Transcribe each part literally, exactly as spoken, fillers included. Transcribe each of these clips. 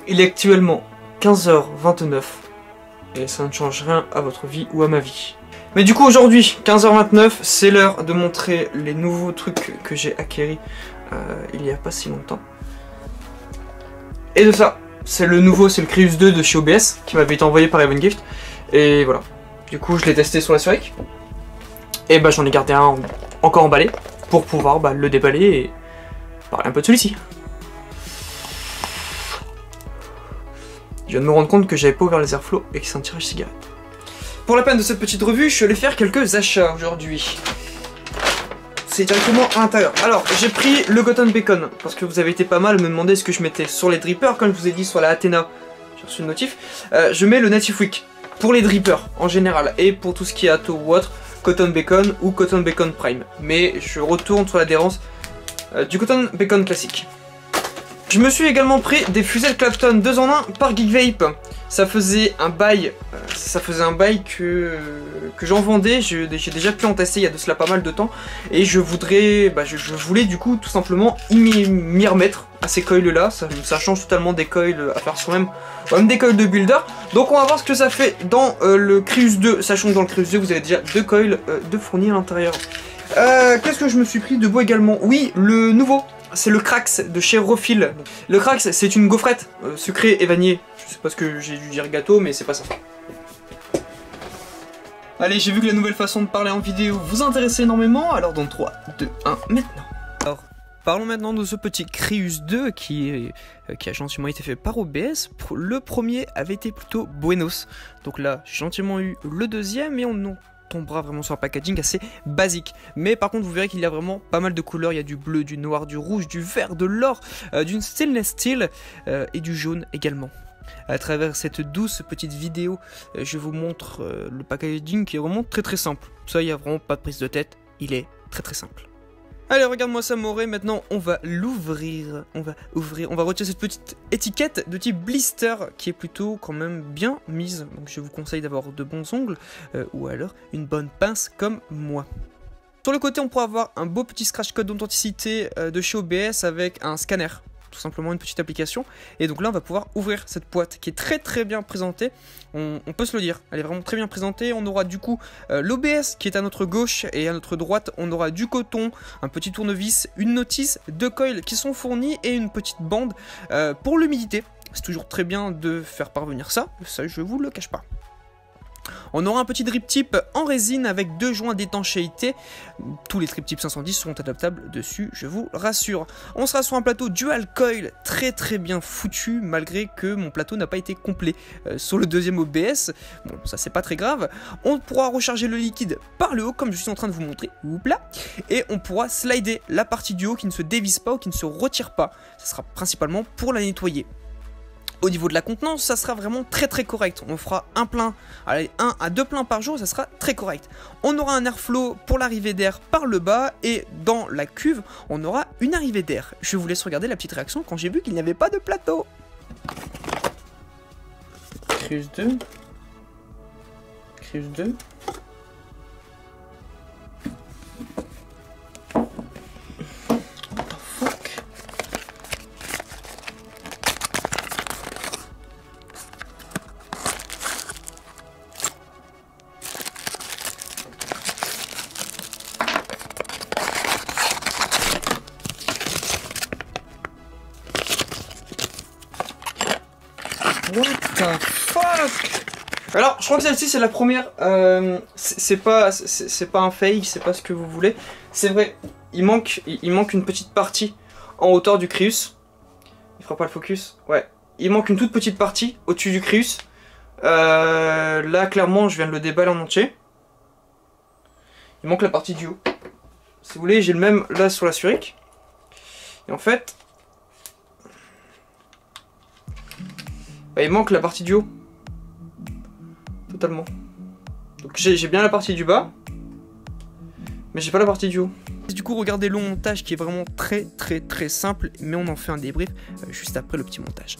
Il est actuellement quinze heures vingt-neuf et ça ne change rien à votre vie ou à ma vie. Mais du coup aujourd'hui, quinze heures vingt-neuf, c'est l'heure de montrer les nouveaux trucs que j'ai acquéris euh, il n'y a pas si longtemps. Et de ça, c'est le nouveau, c'est le Crius deux de chez O B S qui m'avait été envoyé par Evan Gift. Et voilà, du coup je l'ai testé sur la Surik. Et bah j'en ai gardé un encore emballé pour pouvoir bah, le déballer et parler un peu de celui-ci. Je viens de me rendre compte que j'avais pas ouvert les airflows et que c'est un tirage cigarette. Pour la peine de cette petite revue, je suis allé faire quelques achats aujourd'hui. C'est directement à l'intérieur. Alors, j'ai pris le Cotton Bacon, parce que vous avez été pas mal à me demander ce que je mettais sur les drippers. Comme je vous ai dit sur la Athena, j'ai reçu une notif. Euh, je mets le Native Wick pour les drippers en général, et pour tout ce qui est Atto ou autre, Cotton Bacon ou Cotton Bacon Prime. Mais je retourne sur l'adhérence euh, du Cotton Bacon classique. Je me suis également pris des fusées de Clapton deux en un par Geek Vape. Ça faisait un bail, euh, ça faisait un bail que, que j'en vendais, j'ai déjà pu en tester il y a de cela pas mal de temps. Et je voudrais, bah, je, je voulais du coup tout simplement m'y remettre à ces coils là, ça, ça change totalement des coils à faire soi-même, même des coils de builder. Donc on va voir ce que ça fait dans euh, le Crius deux, sachant que dans le Crius deux vous avez déjà deux coils euh, de fournis à l'intérieur. Euh, Qu'est-ce que je me suis pris de beau également? Oui, le nouveau. C'est le Krax de chez Rofil. Le Krax, c'est une gaufrette euh, sucrée et vanillée. Je sais pas ce que j'ai dû dire gâteau, mais c'est pas ça. Allez, j'ai vu que la nouvelle façon de parler en vidéo vous intéressait énormément, alors dans trois, deux, un, maintenant. Alors, parlons maintenant de ce petit Crius deux qui, est, euh, qui a gentiment été fait par O B S. Le premier avait été plutôt Buenos. Donc là, j'ai gentiment eu le deuxième et on en tombera vraiment sur un packaging assez basique. Mais par contre vous verrez qu'il y a vraiment pas mal de couleurs, il y a du bleu, du noir, du rouge, du vert, de l'or, euh, d'une stainless steel euh, et du jaune également. À travers cette douce petite vidéo, euh, je vous montre euh, le packaging qui est vraiment très très simple. Ça, il n'y a vraiment pas de prise de tête, il est très très simple. Allez, regarde-moi ça, Moré. Maintenant, on va l'ouvrir. On va ouvrir. On va retirer cette petite étiquette de type blister qui est plutôt quand même bien mise. Donc, je vous conseille d'avoir de bons ongles euh, ou alors une bonne pince comme moi. Sur le côté, on pourra avoir un beau petit scratch code d'authenticité euh, de chez O B S avec un scanner. Tout simplement une petite application. Et donc là, on va pouvoir ouvrir cette boîte qui est très très bien présentée. On, on peut se le dire, elle est vraiment très bien présentée. On aura du coup euh, l'O B S qui est à notre gauche et à notre droite, on aura du coton, un petit tournevis, une notice, deux coils qui sont fournis et une petite bande euh, pour l'humidité. C'est toujours très bien de faire parvenir ça, ça je vous le cache pas. On aura un petit drip tip en résine avec deux joints d'étanchéité. Tous les drip tips cinq cent dix seront adaptables dessus, je vous rassure. On sera sur un plateau dual coil très très bien foutu, malgré que mon plateau n'a pas été complet euh, sur le deuxième O B S. Bon, ça c'est pas très grave. On pourra recharger le liquide par le haut, comme je suis en train de vous montrer. Oups là. Et on pourra slider la partie du haut qui ne se dévisse pas ou qui ne se retire pas. Ça sera principalement pour la nettoyer. Au niveau de la contenance, ça sera vraiment très très correct. On fera un plein, allez, un à deux pleins par jour, ça sera très correct. On aura un airflow pour l'arrivée d'air par le bas et dans la cuve, on aura une arrivée d'air. Je vous laisse regarder la petite réaction quand j'ai vu qu'il n'y avait pas de plateau. Crius deux. Crius deux. What the fuck? Alors, je crois que celle-ci c'est la première. Euh, c'est pas, c'est pas un fake, c'est pas ce que vous voulez. C'est vrai, il manque, il manque une petite partie en hauteur du Crius. Il fera pas le focus. Ouais, il manque une toute petite partie au-dessus du Crius. Euh, là, clairement, je viens de le déballer en entier. Il manque la partie du haut. Si vous voulez, j'ai le même là sur la Surik. Et en fait, bah, il manque la partie du haut. Totalement. Donc j'ai bien la partie du bas, mais j'ai pas la partie du haut. Du coup, regardez le montage qui est vraiment très très très simple, mais on en fait un débrief euh, juste après le petit montage.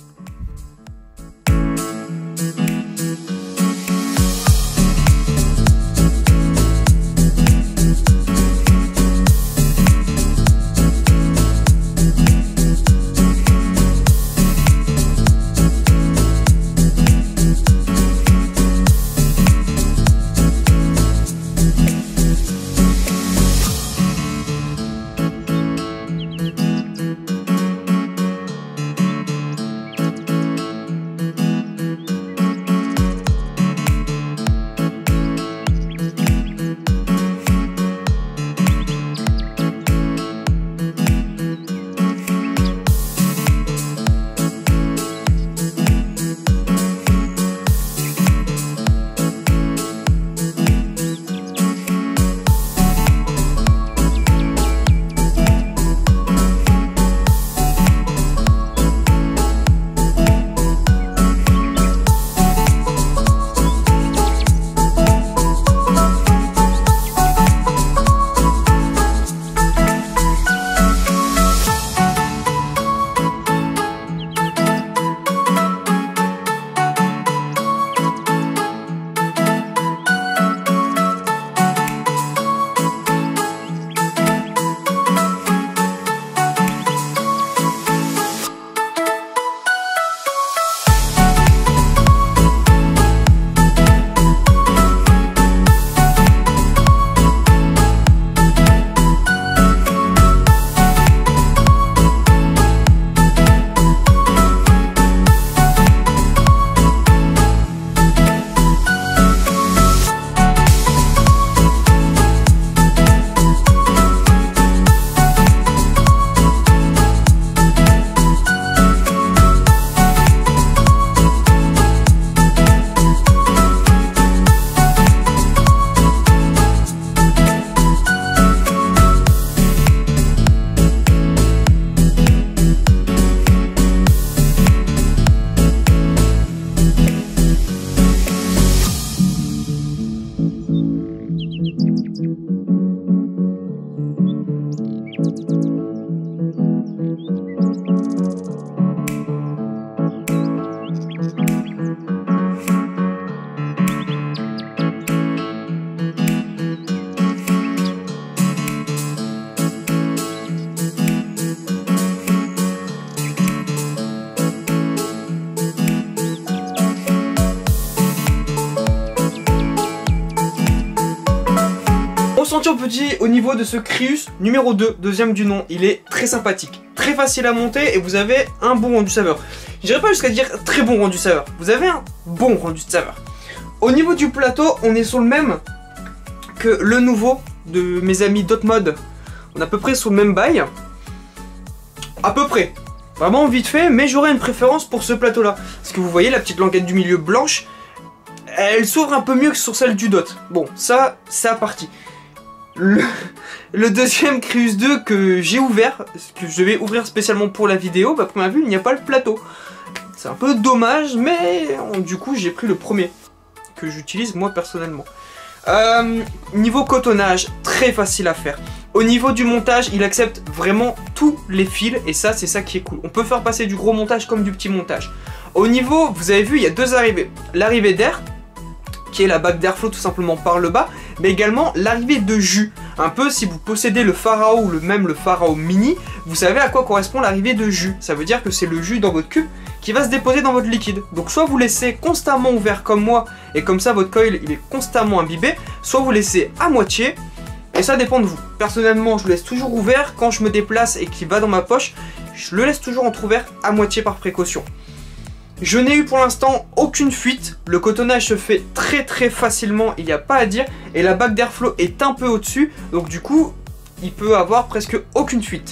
ressenti en petit au niveau de ce Crius numéro deux, deuxième du nom. Il est très sympathique, très facile à monter et vous avez un bon rendu saveur. Je dirais pas jusqu'à dire très bon rendu saveur, vous avez un bon rendu de saveur. Au niveau du plateau, on est sur le même que le nouveau de mes amis Dotmod. On est à peu près sur le même bail. À peu près. Vraiment vite fait, mais j'aurais une préférence pour ce plateau là. Parce que vous voyez la petite languette du milieu blanche, elle s'ouvre un peu mieux que sur celle du Dot. Bon, ça, c'est à partie. Le, le deuxième Crius deux que j'ai ouvert, que je vais ouvrir spécialement pour la vidéo, bah, à première vue, il n'y a pas le plateau. C'est un peu dommage, mais du coup, j'ai pris le premier, que j'utilise moi personnellement. Euh, niveau cotonnage, très facile à faire. Au niveau du montage, il accepte vraiment tous les fils et ça, c'est ça qui est cool. On peut faire passer du gros montage comme du petit montage. Au niveau, vous avez vu, il y a deux arrivées. L'arrivée d'air, qui est la bague d'airflow tout simplement par le bas, mais également l'arrivée de jus. Un peu, si vous possédez le Pharao ou le, même le Pharao Mini, vous savez à quoi correspond l'arrivée de jus. Ça veut dire que c'est le jus dans votre cube qui va se déposer dans votre liquide. Donc soit vous laissez constamment ouvert comme moi, et comme ça votre coil il est constamment imbibé, soit vous laissez à moitié, et ça dépend de vous. Personnellement, je le laisse toujours ouvert. Quand je me déplace et qu'il va dans ma poche, je le laisse toujours entrouvert à moitié par précaution. Je n'ai eu pour l'instant aucune fuite. Le cotonnage se fait très très facilement, il n'y a pas à dire. Et la bague d'airflow est un peu au-dessus, donc du coup, il peut avoir presque aucune fuite.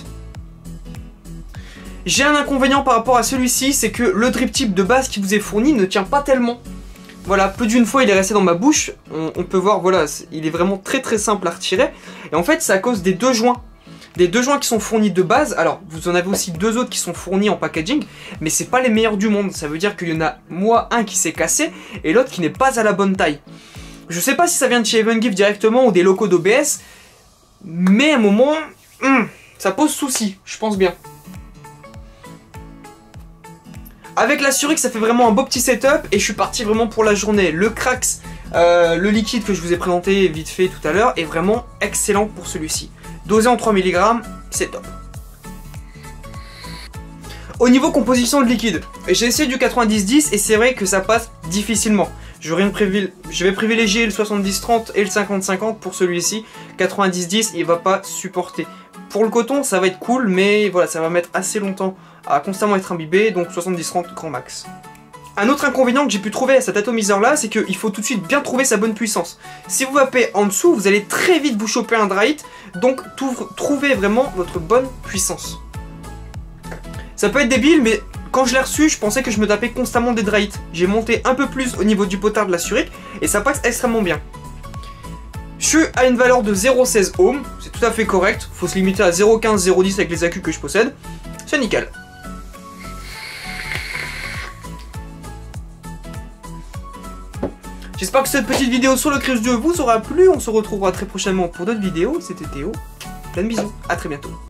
J'ai un inconvénient par rapport à celui-ci, c'est que le drip tip de base qui vous est fourni ne tient pas tellement. Voilà, plus d'une fois il est resté dans ma bouche, on, on peut voir, voilà, il est vraiment très très simple à retirer. Et en fait c'est à cause des deux joints, des deux joints qui sont fournis de base. Alors vous en avez aussi deux autres qui sont fournis en packaging, mais c'est pas les meilleurs du monde. Ça veut dire qu'il y en a, moi, un qui s'est cassé et l'autre qui n'est pas à la bonne taille. Je sais pas si ça vient de chez Evengift directement ou des locaux d'O B S, mais à un moment, hum, ça pose souci, je pense bien. Avec la Surix, ça fait vraiment un beau petit setup et je suis parti vraiment pour la journée. Le Krax, euh, le liquide que je vous ai présenté vite fait tout à l'heure, est vraiment excellent pour celui-ci. Dosé en trois milligrammes, c'est top. Au niveau composition de liquide, j'ai essayé du quatre-vingt-dix dix et c'est vrai que ça passe difficilement. Je vais, privil... je vais privilégier le soixante-dix trente et le cinquante cinquante pour celui-ci. quatre-vingt-dix dix, il va pas supporter. Pour le coton, ça va être cool, mais voilà, ça va mettre assez longtemps à constamment être imbibé, donc soixante-dix trente grand max. Un autre inconvénient que j'ai pu trouver à cet atomiseur là, c'est qu'il faut tout de suite bien trouver sa bonne puissance. Si vous vapez en dessous, vous allez très vite vous choper un dry hit, donc trouvez vraiment votre bonne puissance. Ça peut être débile, mais quand je l'ai reçu, je pensais que je me tapais constamment des dry hits. J'ai monté un peu plus au niveau du potard de la Surix, et ça passe extrêmement bien. Je suis à une valeur de zéro virgule seize ohms, c'est tout à fait correct, faut se limiter à zéro virgule quinze zéro virgule dix avec les accus que je possède, c'est nickel. J'espère que cette petite vidéo sur le Crius deux vous aura plu, on se retrouvera très prochainement pour d'autres vidéos, c'était Théo, plein de bisous, à très bientôt.